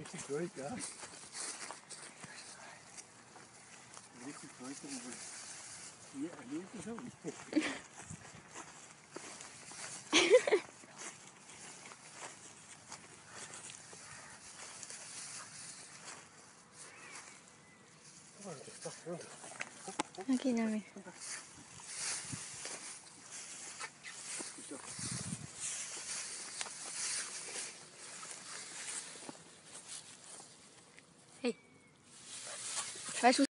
richtig durch, ja. Richtig durch, hier erlebt es auch nicht. Okay, Nami. Hey. 2 Schuss.